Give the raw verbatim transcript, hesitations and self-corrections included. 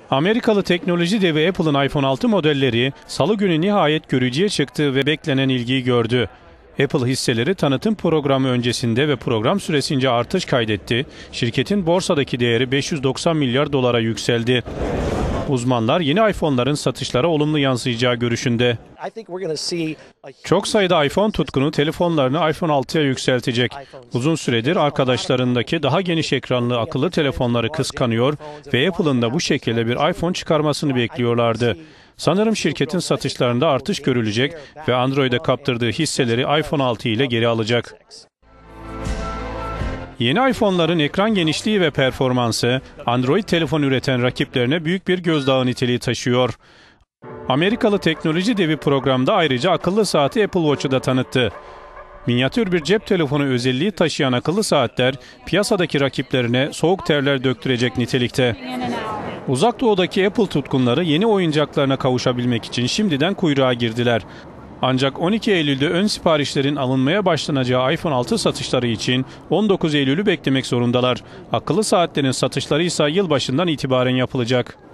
Amerikalı teknoloji devi Apple'ın iPhone altı modelleri Salı günü nihayet görücüye çıktı ve beklenen ilgiyi gördü. Apple hisseleri tanıtım programı öncesinde ve program süresince artış kaydetti. Şirketin borsadaki değeri beş yüz doksan milyar dolara yükseldi. Uzmanlar yeni iPhone'ların satışlara olumlu yansıyacağı görüşünde. Çok sayıda iPhone tutkunu telefonlarını iPhone altıya yükseltecek. Uzun süredir arkadaşlarındaki daha geniş ekranlı akıllı telefonları kıskanıyor ve Apple'ın da bu şekilde bir iPhone çıkarmasını bekliyorlardı. Sanırım şirketin satışlarında artış görülecek ve Android'e kaptırdığı hisseleri iPhone altı ile geri alacak. Yeni iPhone'ların ekran genişliği ve performansı, Android telefon üreten rakiplerine büyük bir gözdağı niteliği taşıyor. Amerikalı teknoloji devi programda ayrıca akıllı saati Apple Watch'u da tanıttı. Minyatür bir cep telefonu özelliği taşıyan akıllı saatler, piyasadaki rakiplerine soğuk terler döktürecek nitelikte. Uzak Doğu'daki Apple tutkunları yeni oyuncaklarına kavuşabilmek için şimdiden kuyruğa girdiler. Ancak on iki Eylül'de ön siparişlerin alınmaya başlanacağı iPhone altı satışları için on dokuz Eylül'ü beklemek zorundalar. Akıllı saatlerin satışları ise yılbaşından itibaren yapılacak.